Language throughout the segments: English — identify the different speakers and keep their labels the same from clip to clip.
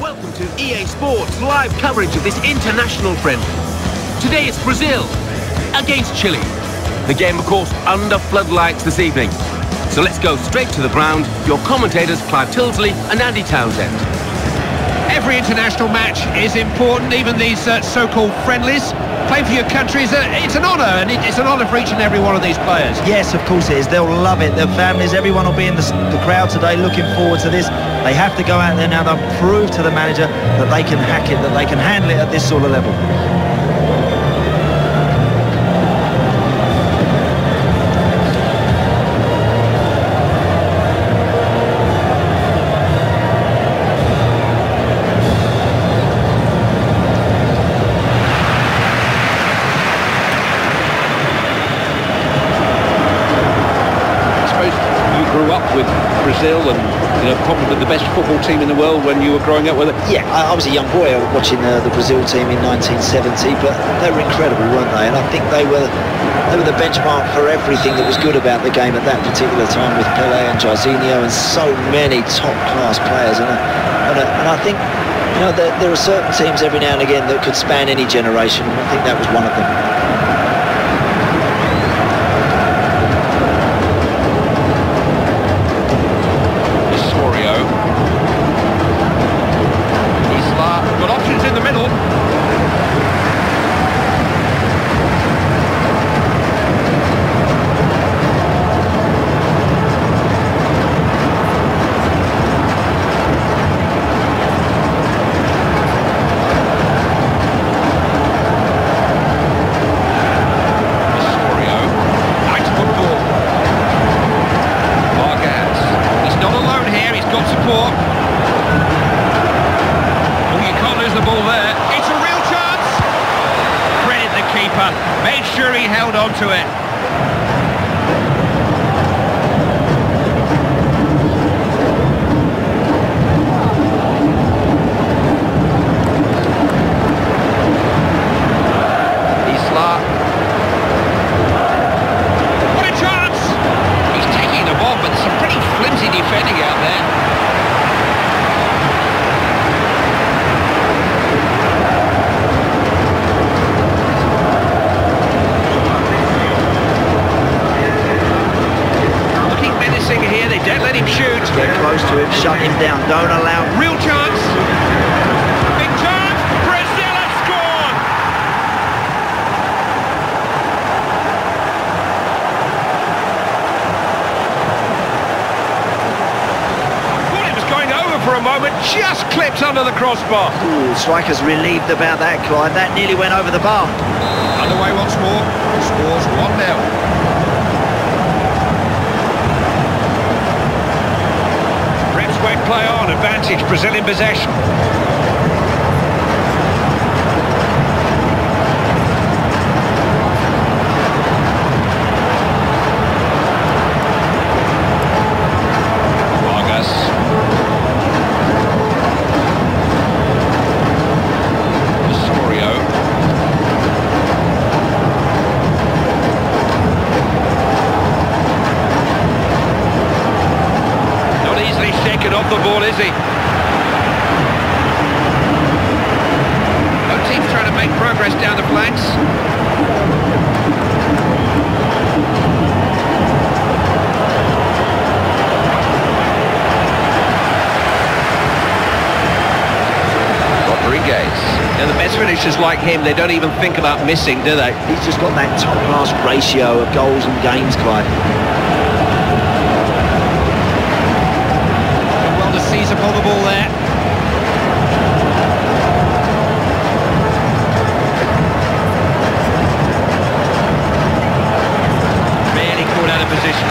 Speaker 1: Welcome to EA Sports live coverage of this international friendly. Today it's Brazil against Chile. The game, of course, under floodlights this evening. So let's go straight to the ground. Your commentators, Clive Tilsley and Andy Townsend.
Speaker 2: Every international match is important, even these so-called friendlies. Playing for your country is it's an honour, and it's an honour for each and every one of these players.
Speaker 3: Yes, of course it is. They'll love it. Their families, everyone will be in the crowd today looking forward to this. They have to go out there now. They'll prove to the manager that they can hack it, that they can handle it at this sort of level.
Speaker 4: With Brazil and, you know, probably the best football team in the world when you were growing up with it.
Speaker 3: Yeah, I was a young boy watching the Brazil team in 1970, but they were incredible, weren't they? And I think they were the benchmark for everything that was good about the game at that particular time, with Pelé and Jairzinho and so many top-class players. And I think, you know, there are certain teams every now and again that could span any generation, and I think that was one of them.
Speaker 2: Made sure he held on to it. Isla. What a chance! He's taking the ball, but some pretty flimsy defending out there. Don't let him shoot.
Speaker 3: Get close to him, shut him down, don't allow...
Speaker 2: Real chance! Big chance! Brazil has scored! Thought it was going over for a moment, just clipped under the crossbar.
Speaker 3: Ooh, striker's relieved about that, Clive. That nearly went over the bar.
Speaker 2: Underway once more. Scores 1-0. Quick play on, advantage, Brazil in possession. Vargas. Osorio. Shaken off the ball, is he? Both teams trying to make progress down the flanks. Rodriguez. Now the best finishers like him, they don't even think about missing, do they?
Speaker 3: He's just got that top-class ratio of goals and games, Clive.
Speaker 2: Seize upon the ball there. Really caught out of position.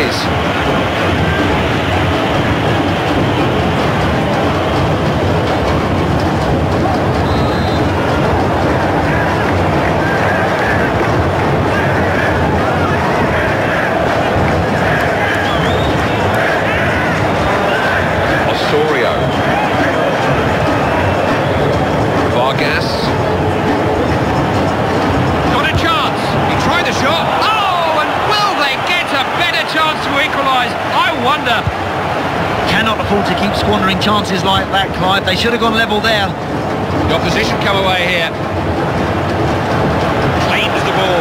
Speaker 4: Rodriguez.
Speaker 3: Cannot afford to keep squandering chances like that, Clive. They should have gone level there.
Speaker 2: The opposition come away here. Claims the ball.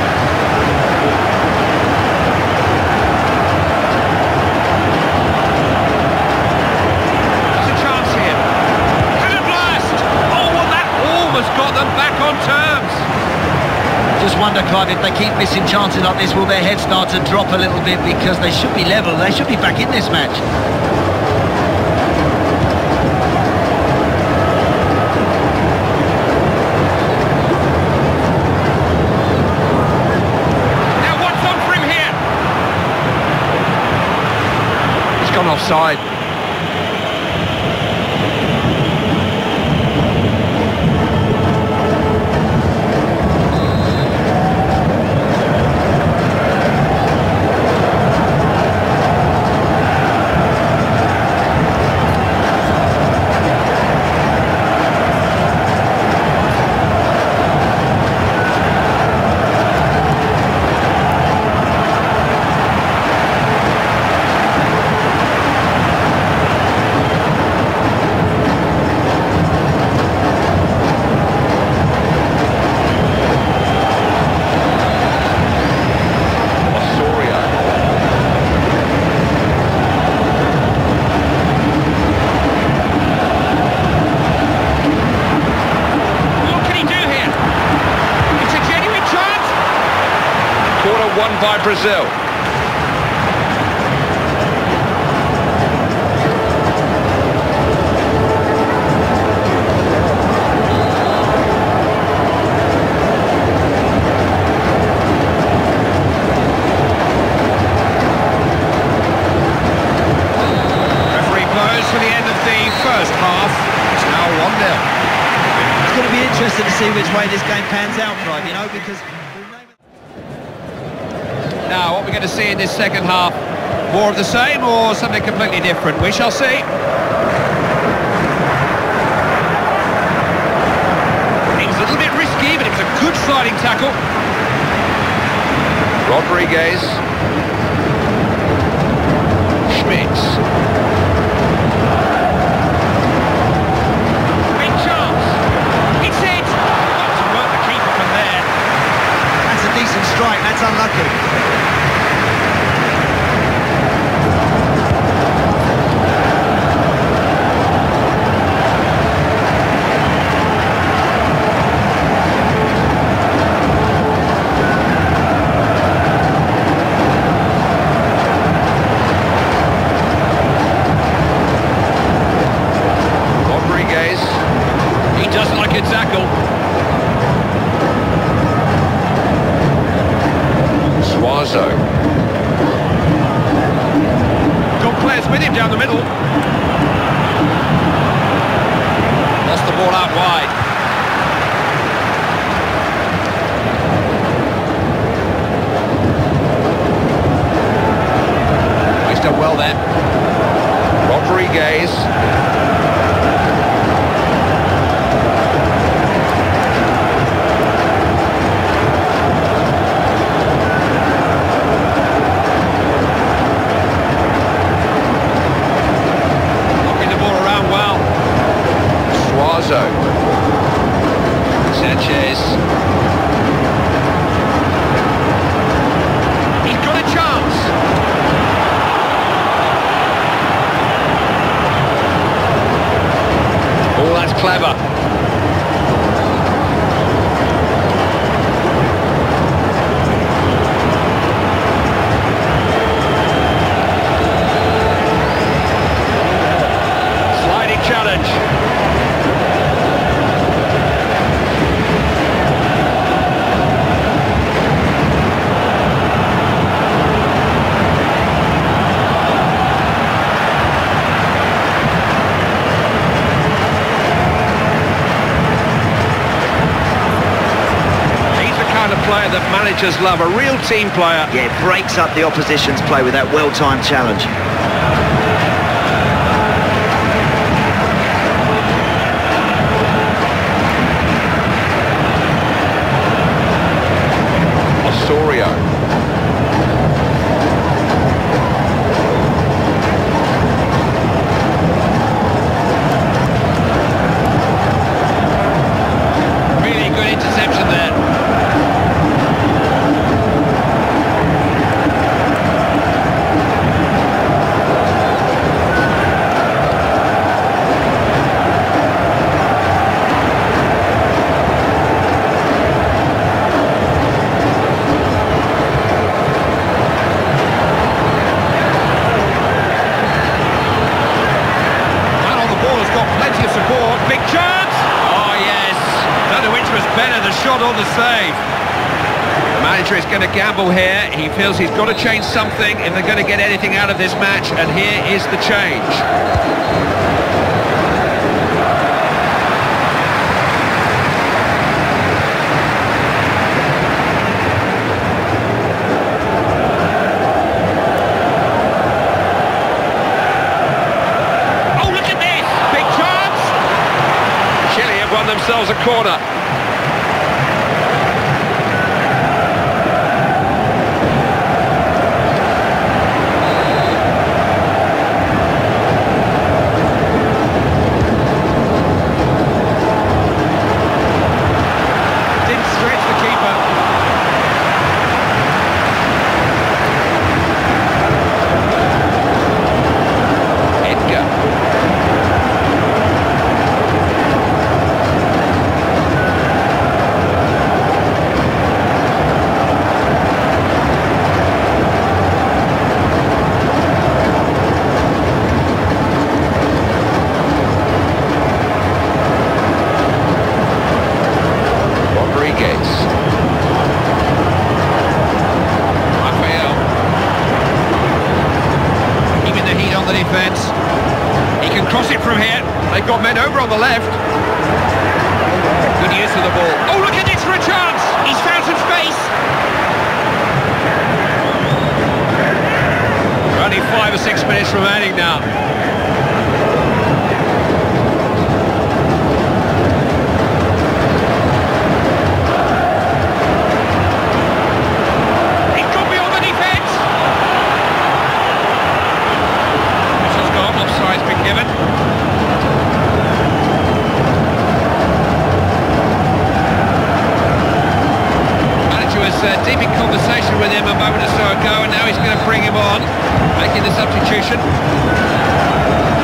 Speaker 2: There's a chance here. And a blast! Oh, well, that almost got them back on terms.
Speaker 3: Just wonder, Clive, if they keep missing chances like this, will their head start to drop a little bit, because they should be level. They should be back in this match.
Speaker 2: Now what's on for him here?
Speaker 4: He's gone offside. Won by Brazil.
Speaker 2: Referee blows for the end of the first half. It's now 1-0.
Speaker 3: It's going to be interesting to see which way this game pans out, Clive, you know, because...
Speaker 2: Now, what we're going to see in this second half, more of the same or something completely different? We shall see. It was a little bit risky, but it was a good sliding tackle.
Speaker 4: Rodriguez. Schmitz.
Speaker 2: Big chance. It's it. Got to work the keeper from there.
Speaker 3: That's a decent strike, that's unlucky.
Speaker 2: Got players with him down the middle. Lost the ball out wide. He's done well there.
Speaker 4: Rodriguez.
Speaker 2: player that managers love, a real team player.
Speaker 3: Yeah, it breaks up the opposition's play with that well-timed challenge.
Speaker 4: Osorio.
Speaker 2: Really good interception there. Big chance! Oh, yes. Don't know which was better, the shot or the save. The manager is going to gamble here. He feels he's got to change something if they're going to get anything out of this match, and here is the change. Themselves a corner. Didn't stretch the keeper. Defence. He can cross it from here. They've got men over on the left. Good use of the ball. Oh, look at this for a chance! He's found some space. Only 5 or 6 minutes remaining now. Deep in conversation with him a moment or so ago, and now he's going to bring him on, making the substitution.